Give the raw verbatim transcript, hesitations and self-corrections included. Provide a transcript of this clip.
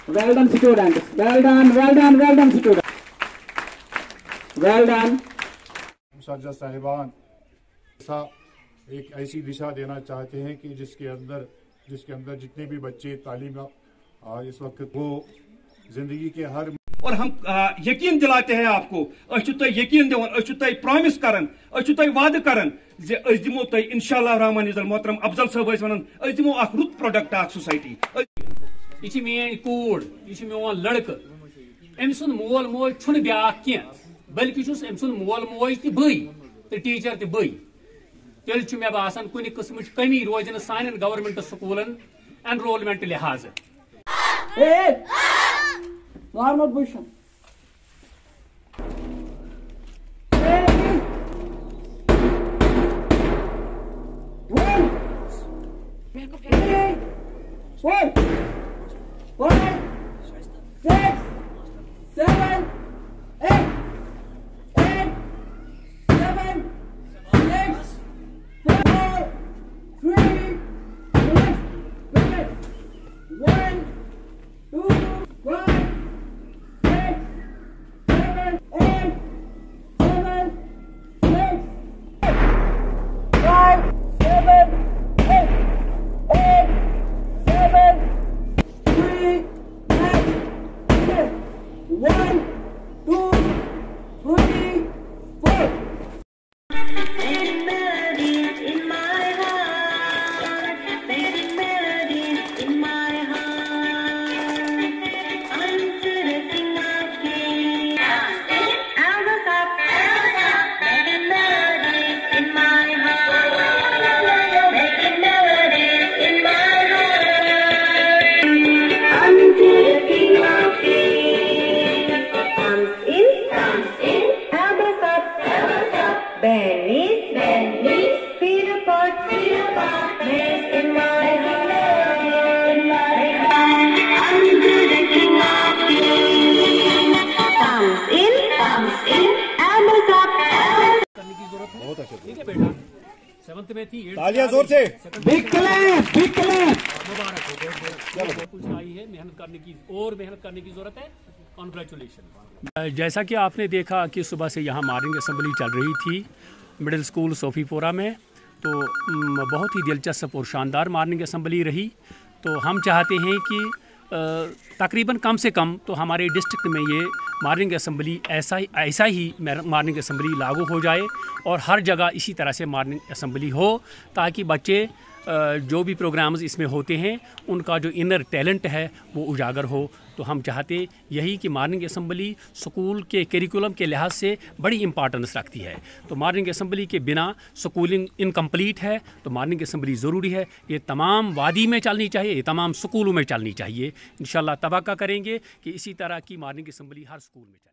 Well done, students. Well done, well done, well done, students. Well done. साजा साहिबान ऐसा एक ऐसी दिशा देना चाहते हैं कि जिसके अंदर जिसके अंदर जितने भी बच्चे तालीम इस वक्त वो जिंदगी के हर और हम यकीन दिलाते हैं आपको अशुत यकीन दिवान प्रॉमिस करन अशुत वाद करन जे अस दिमो तय इंशाअल्लाह रहमान मोहतरम अफजल साहब वन अस दिमो अख रुत प्रोडक्ट अख सोसाइटी यह मेन कूड़ यह मोन लड़क अम सुन मोल मोज छुन ब्याख कह बल्कि अम सुन मोल मोज तो बई तो टीचर तो बई तेल मे बासान कुन किस्म कमी रोज सान गवर्नमेंट स्कूलन एनरोलमेंट लिहाज Normal position. One, three, four, five, six, seven, eight, eight, seven, six, four, three, one, two, one. One, two, three, four. Making melodies in my heart, making melodies in my heart. Unto the King of Kings, Albert up, making melodies in my heart, making melodies in my heart. Unto the King of Kings. Benny's, Benny's, Peter Pot, Peter Pot, Benny's in my heart, in my heart. Unto the King of Kings. Thumbs in, thumbs in, elbows up, elbows up. करने की जरूरत है। बहुत अच्छा। ठीक है बेटा। Seventh में थी। तालियां जोर से। Big clap, big clap. मुबारक हो, बहुत बहुत। बहुत कुछ आई है, मेहनत करने की और मेहनत करने की जरूरत है। कॉन्ग्रेचुलेशन। जैसा कि आपने देखा कि सुबह से यहाँ मॉर्निंग असेंबली चल रही थी मिडिल स्कूल सोफीपोरा में, तो बहुत ही दिलचस्प और शानदार मॉर्निंग असेंबली रही। तो हम चाहते हैं कि तकरीबन कम से कम तो हमारे डिस्ट्रिक्ट में ये मॉर्निंग असेंबली ऐसा ही ऐसा ही मॉर्निंग असेंबली लागू हो जाए और हर जगह इसी तरह से मॉर्निंग असेंबली हो, ताकि बच्चे जो भी प्रोग्राम्स इसमें होते हैं उनका जो इनर टैलेंट है वो उजागर हो। तो हम चाहते यही कि मॉर्निंग असेंबली स्कूल के करिकुलम के लिहाज से बड़ी इंपॉर्टेंस रखती है। तो मॉर्निंग असेंबली के बिना स्कूलिंग इनकम्प्लीट है, तो मॉर्निंग असेंबली ज़रूरी है। ये तमाम वादी में चलनी चाहिए, ये तमाम स्कूलों में चलनी चाहिए। इंशाल्लाह तवक्को करेंगे कि इसी तरह की मॉर्निंग असेंबली हर स्कूल में चले।